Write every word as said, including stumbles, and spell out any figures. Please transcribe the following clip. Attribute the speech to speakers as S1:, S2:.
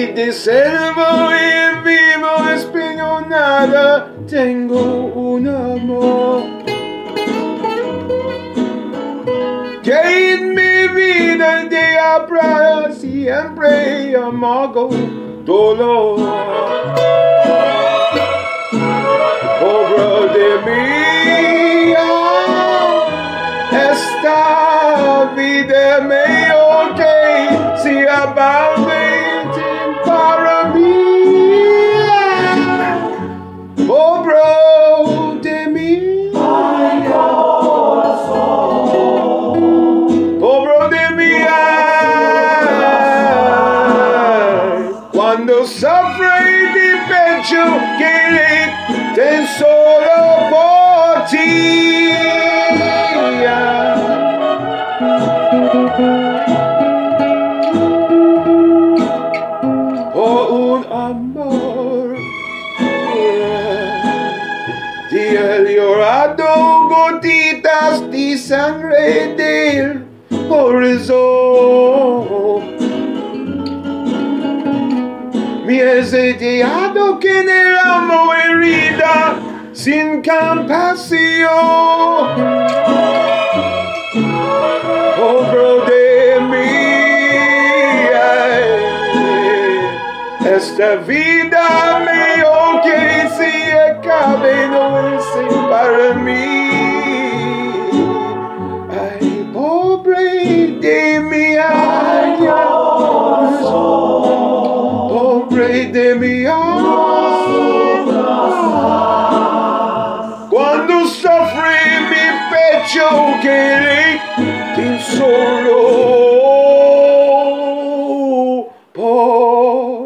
S1: te salvo y vivo, espero nada, tengo un amor que en mi vida te habrá siempre amargo dolor. Pobre de mí, esta vida mejor que se abarque para mí. Pobre de mí, ay, corazón. Pobre de mí, ay, cuando sufre de pecho que ten solo por ti. Por un amor, de él llorado gotitas de sangre del corazón. Me has dejado que en el amor herida sin compasión. Pobre de mí, ay, esta vida mejor que se acabe no es para mí. Ay, pobre de mí, ay, pobre de mí, cuando sufre mi pecho que le solo por